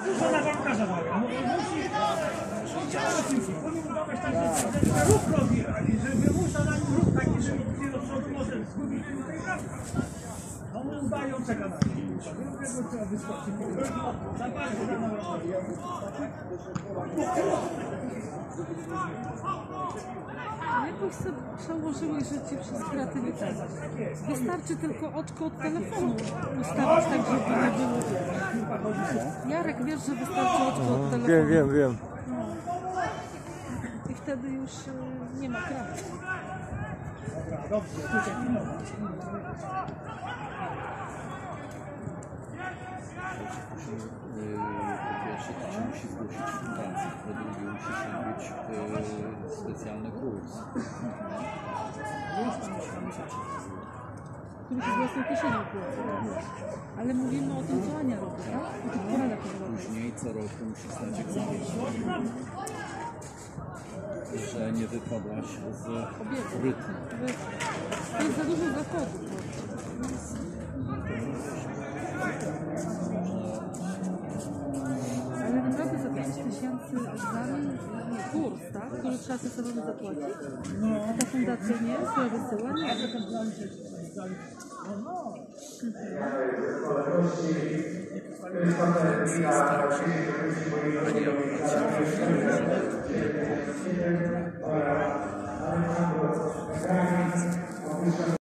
Dużo na bramkarza daje. Powinien budować tak, że ruch robi, że wymusza na nim ruch taki, że do przodu może zgubić tutaj bramka. No mu udają czeka na nim. Trzeba wyskoczyć. Za bardzo za mało. Jakoś sobie przełożyłeś życie przez kreatywitę. Wystarczy tylko oczko od telefonu ustawić tak, żeby nie było. Jarek, wiesz, że wystarczy oczko od telefonu. Wiem. No. I wtedy już nie ma krawy. Po pierwsze, to się musi zgłosić w fundacji, po drugie musi się być specjalny kurs. Który się z własną kieszenią płaci. Ale mówimy o tym, co Ania robi, tak? O tych poradach. Później co roku musi zdać egzamin, że nie wypadłaś z rytmu. To jest za dużo zachodu. Ale naprawdę za 5000 egzamin kurs, tak? Który trzeba sobie samemu zapłacić? A ta fundacja nie? Która wysyła? Nie. Pani